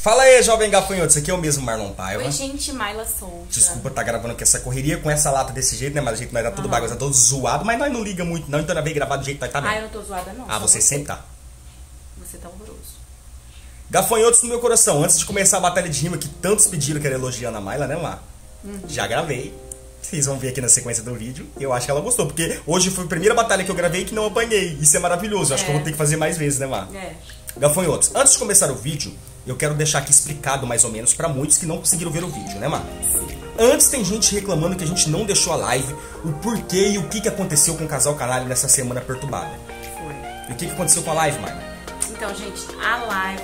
Fala aí, jovem gafanhoto, aqui é o mesmo Marlon Paiva. Oi, gente, Mayla Souza. Desculpa estar gravando com essa correria, com essa lata desse jeito, né? Mas a gente vai dar tudo bagunça, todo zoado, mas nós não liga muito não, então nós vem gravar do jeito que nós tá mesmo. Ah, eu não tô zoada não. Ah, você sempre tá. Você tá horroroso. Gafanhotos no meu coração, antes de começar a batalha de rima que tantos pediram que era elogiando a Mayla, né, Mar? Já gravei. Vocês vão ver aqui na sequência do vídeo. Eu acho que ela gostou, porque hoje foi a primeira batalha que eu gravei que não apanhei. Isso é maravilhoso. Acho que eu vou ter que fazer mais vezes, né, Mar? Gafanhotos, antes de começar o vídeo, eu quero deixar aqui explicado mais ou menos pra muitos que não conseguiram ver o vídeo, né, Mar? Antes tem gente reclamando que a gente não deixou a live, o porquê e o que aconteceu com o casal Canalha nessa semana perturbada. Foi. E o que aconteceu com a live, Mar? Então, gente, a live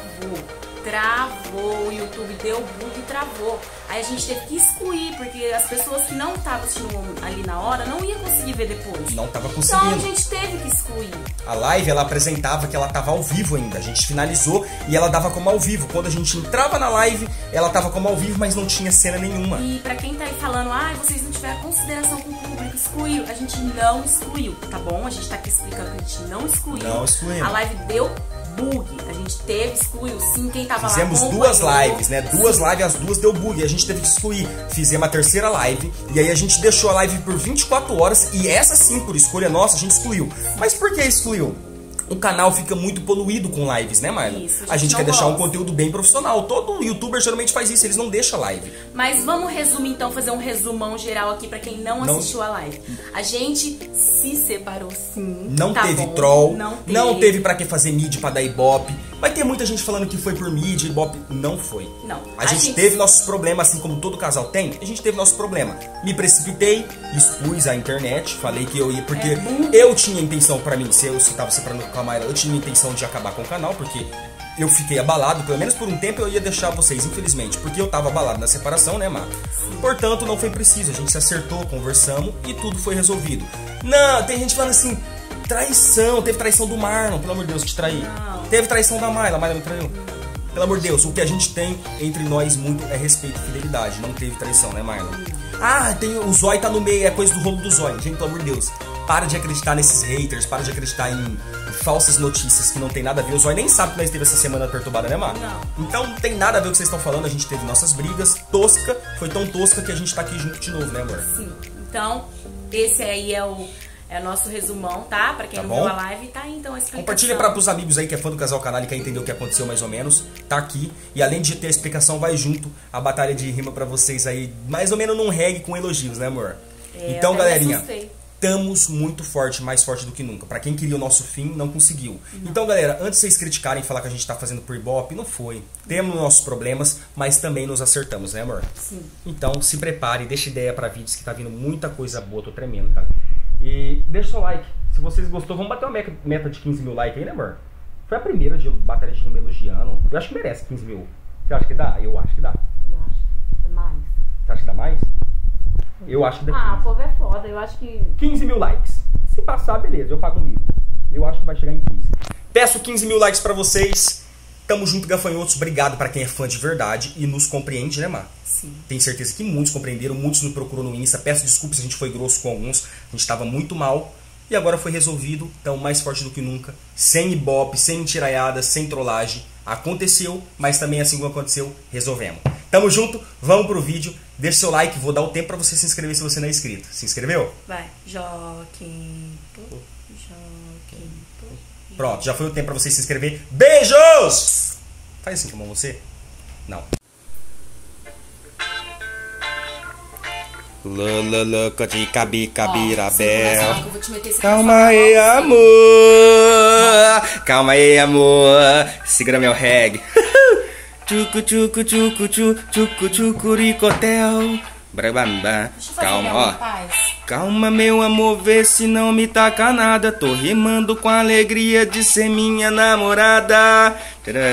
travou, o YouTube deu bug e travou. Aí a gente teve que excluir, porque as pessoas que não estavam assistindo ali na hora não iam conseguir ver depois. Não tava conseguindo. Então a gente teve que excluir. A live, ela apresentava que ela tava ao vivo ainda. A gente finalizou e ela dava como ao vivo. Quando a gente entrava na live, ela tava como ao vivo, mas não tinha cena nenhuma. E pra quem tá aí falando, vocês não tiveram consideração com o público, excluiu. A gente não excluiu, tá bom? A gente tá aqui explicando que a gente não excluiu. Não excluímos. A live deu bug. A gente excluiu sim, quem tava Fizemos lá duas lives, né? Duas lives, as duas deu bug. A gente teve que excluir. Fizemos a terceira live. E aí a gente deixou a live por 24 horas. E essa sim, por escolha nossa, a gente excluiu. Mas por que excluiu? O canal fica muito poluído com lives, né, Marla? Isso, a gente quer deixar um conteúdo bem profissional. Todo youtuber geralmente faz isso, eles não deixam live. Mas vamos resumir então, fazer um resumão geral aqui pra quem não assistiu a live. A gente se separou sim. Não teve troll, não teve pra que fazer mid pra dar ibope. Vai ter muita gente falando que foi por mid, ibope. Não foi. Não. A gente teve nossos problemas, assim como todo casal tem. A gente teve nosso problema. Me precipitei, expus a internet, falei que eu ia, porque eu tinha intenção pra mim, se eu tava separando com a Mayla, eu tinha intenção de acabar com o canal, porque eu fiquei abalado, pelo menos por um tempo eu ia deixar vocês, infelizmente, porque eu tava abalado na separação, né, Mar? Portanto, não foi preciso, a gente se acertou, conversamos e tudo foi resolvido. Não, tem gente falando assim, traição, teve traição do Marlon, pelo amor de Deus, te traí. Não. Teve traição da Mayla, a Mayla me traiu. Pelo amor de Deus, o que a gente tem entre nós muito é respeito e fidelidade, não teve traição, né, Marlon? Tem o Zói tá no meio, é coisa do rolo do Zói, gente, pelo amor de Deus. Para de acreditar nesses haters, para de acreditar em falsas notícias que não tem nada a ver. O Zói nem sabe que nós teve essa semana perturbada, né, Mar? Não. Então não tem nada a ver com o que vocês estão falando. A gente teve nossas brigas, tosca. Foi tão tosca que a gente tá aqui junto de novo, né, amor? Sim. Então, esse aí é o nosso resumão, tá? Pra quem não viu a live, tá aí então a explicação. Compartilha para os amigos aí que é fã do casal Canalha e quer entender o que aconteceu mais ou menos. Tá aqui. E além de ter a explicação, vai junto a batalha de rima pra vocês aí. Mais ou menos num reggae com elogios, né, amor? Então, galerinha, estamos muito forte, mais forte do que nunca. Pra quem queria o nosso fim, não conseguiu. Então, galera, antes de vocês criticarem e falar que a gente tá fazendo por ibope, não foi. Temos nossos problemas, mas também nos acertamos, né, amor? Sim. Então, se prepare, deixa ideia pra vídeos que tá vindo muita coisa boa, tô tremendo, cara. E deixa o seu like. Se vocês gostou, vamos bater uma meta de 15 mil likes aí, né, amor? Foi a primeira de batalha de rima elogiando. Eu acho que merece 15 mil. Você acha que dá? Eu acho que dá. Eu acho que dá mais. Você acha que dá mais? Eu acho que dá 15. O povo é foda, eu acho que... 15 mil likes. Se passar, beleza, eu pago um livro. Eu acho que vai chegar em 15. Peço 15 mil likes pra vocês. Tamo junto, gafanhotos. Obrigado pra quem é fã de verdade e nos compreende, né, Mar? Sim. Tenho certeza que muitos compreenderam, muitos me procuram no Insta. Peço desculpas se a gente foi grosso com alguns. A gente tava muito mal. E agora foi resolvido. Então, mais forte do que nunca. Sem ibope, sem mentiraiada, sem trollagem. Aconteceu, mas também assim como aconteceu, resolvemos. Tamo junto, vamos pro vídeo. Deixa seu like, vou dar o tempo pra você se inscrever se você não é inscrito. Se inscreveu? Vai. Pronto, já foi o tempo pra você se inscrever. Beijos! Faz assim com a mão você? Não. Loloco de cabirabel. Calma aí, amor. Calma aí, amor. Segura meu reggae. Tchucu, tchucu, tchucu, tchucu, tchucuricotel. Calma, ó. Calma, meu amor, vê se não me taca nada. Tô rimando com a alegria de ser minha namorada.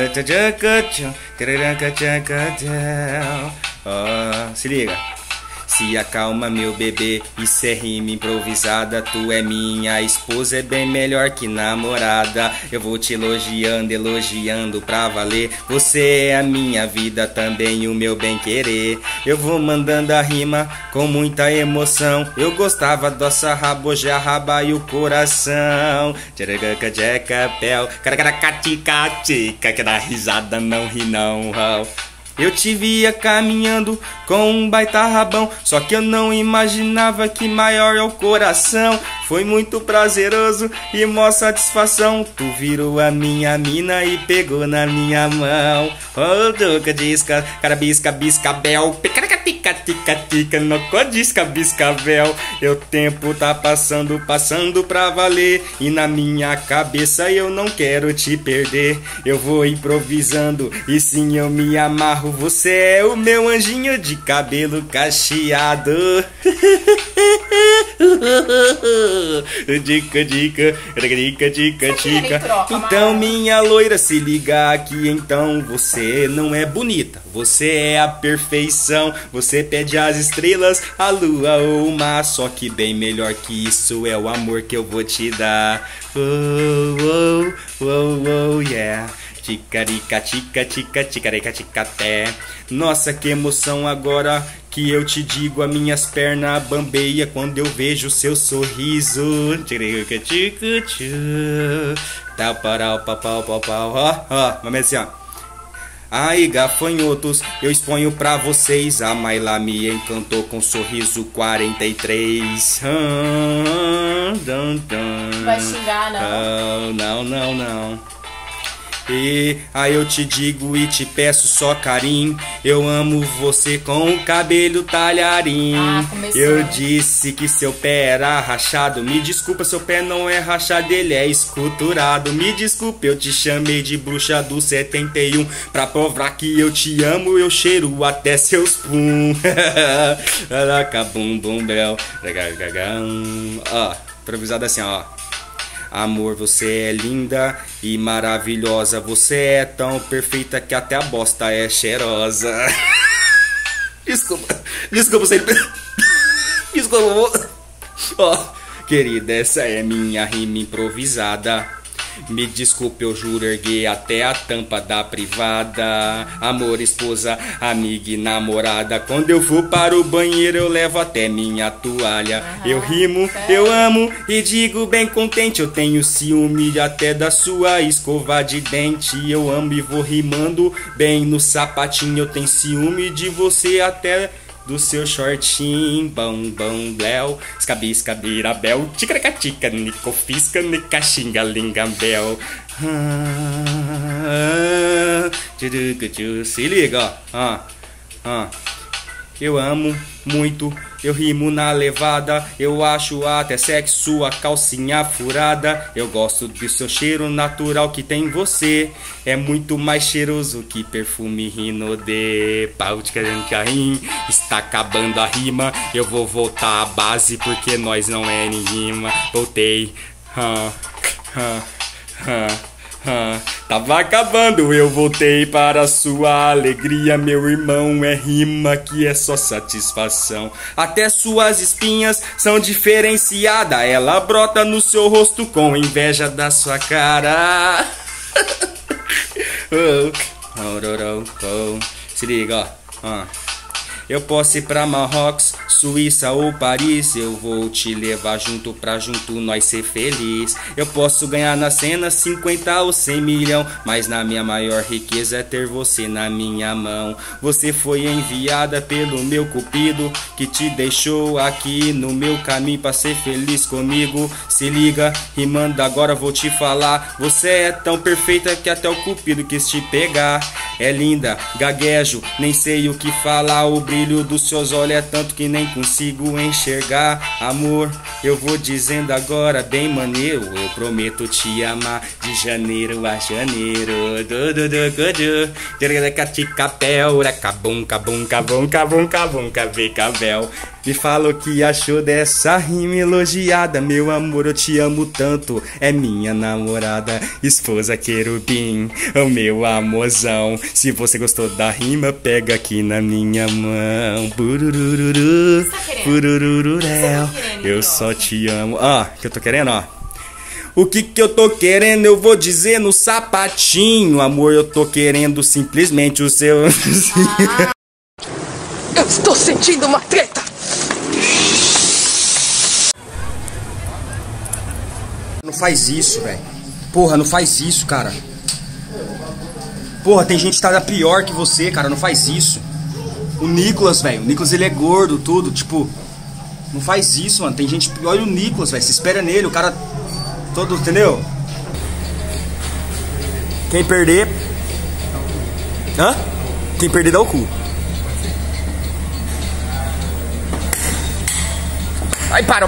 Se liga. Se acalma, meu bebê, isso é rima improvisada. Tu é minha esposa, é bem melhor que namorada. Eu vou te elogiando, elogiando pra valer. Você é a minha vida, também o meu bem querer. Eu vou mandando a rima com muita emoção. Eu gostava da sua rabo, hoje a raba e o coração. Tcharacaca, tchacapel, caracaracatica, que dá risada, não ri não. Eu te via caminhando com um baita rabão, só que eu não imaginava que maior é o coração. Foi muito prazeroso e mó satisfação. Tu virou a minha mina e pegou na minha mão. Oh, duca, disca, carabisca, biscabel, picaracatica, tica, tica, no codisca, biscabel. E o tempo tá passando, passando pra valer. E na minha cabeça eu não quero te perder. Eu vou improvisando e sim eu me amarro. Você é o meu anjinho de cabelo cacheado. Dica, dica, dica, dica, dica. Então minha loira, se liga aqui então. Você não é bonita, você é a perfeição. Você pede as estrelas, a lua ou o mar. Só que bem melhor que isso é o amor que eu vou te dar. Oh, oh, oh, oh, yeah. Ticarica, tica, tica, ticarica, ticaté. Nossa, que emoção agora que eu te digo. As minhas pernas bambeia quando eu vejo seu sorriso. Tica, tica, tica. Tal, parau, papau, papau. Ó, vamos assim, ó. Aí, gafanhotos, eu exponho pra vocês. A Mayla me encantou com sorriso 43. Vai xingar, não? Não, não, não. E aí eu te digo e te peço só carinho. Eu amo você com o cabelo talharim. Eu disse que seu pé era rachado. Me desculpa, seu pé não é rachado, ele é esculturado. Me desculpa, eu te chamei de bruxa do 71. Pra provar que eu te amo, eu cheiro até seus pum. Bum, bum, bel. Ó, improvisado assim, ó. Amor, você é linda e maravilhosa. Você é tão perfeita que até a bosta é cheirosa. Desculpa, sempre. Desculpa. Ó, querida, essa é minha rima improvisada. Me desculpe, eu juro, erguei até a tampa da privada. Amor, esposa, amiga e namorada. Quando eu vou para o banheiro eu levo até minha toalha. Eu rimo, eu amo e digo bem contente. Eu tenho ciúme até da sua escova de dente. Eu amo e vou rimando bem no sapatinho. Eu tenho ciúme de você até do seu shortinho, bom, bom, bléu, escabisca, birabel, ticaracatica, nicofisca, nicaxinga, lingambel. Se liga, ó. Eu amo muito, eu rimo na levada. Eu acho até sexy sua calcinha furada. Eu gosto do seu cheiro natural que tem você. É muito mais cheiroso que perfume Rinode. Pau de carrinho, está acabando a rima. Eu vou voltar à base porque nós não é nem rima. Voltei. Tava acabando, eu voltei para sua alegria. Meu irmão, é rima que é só satisfação. Até suas espinhas são diferenciadas. Ela brota no seu rosto com inveja da sua cara. Se liga, ó. Eu posso ir pra Marrocos, Suíça ou Paris. Eu vou te levar junto pra junto nós ser feliz. Eu posso ganhar na cena 50 ou 100 milhão, mas na minha maior riqueza é ter você na minha mão. Você foi enviada pelo meu cupido, que te deixou aqui no meu caminho pra ser feliz comigo. Se liga, rimando agora vou te falar. Você é tão perfeita que até o cupido quis te pegar. É linda, gaguejo, nem sei o que falar. O brilho dos seus olhos é tanto que nem consigo enxergar. Amor, eu vou dizendo agora bem maneiro. Eu prometo te amar de janeiro a janeiro. Cabum, cabum, cabum, cabum, cabum, cabum, cabum, cabum, cabum. Me fala o que achou dessa rima elogiada. Meu amor, eu te amo tanto. É minha namorada, esposa querubim, o meu amorzão. Se você gostou da rima, pega aqui na minha mão. Burururu, bururururel. Eu só te amo. Ó, que eu tô querendo, ó. O que eu tô querendo, eu vou dizer no sapatinho. Amor, eu tô querendo simplesmente o seu. Eu estou sentindo uma treta. Não faz isso, velho. Porra, não faz isso, cara. Porra, tem gente que tá pior que você, cara. Não faz isso. O Nicolas, velho. O Nicolas, ele é gordo, tudo. Tipo, não faz isso, mano. Tem gente... Olha o Nicolas, velho. Você espera nele, o cara... Todo, entendeu? Quem perder... Hã? Quem perder dá o cu. Ai, para.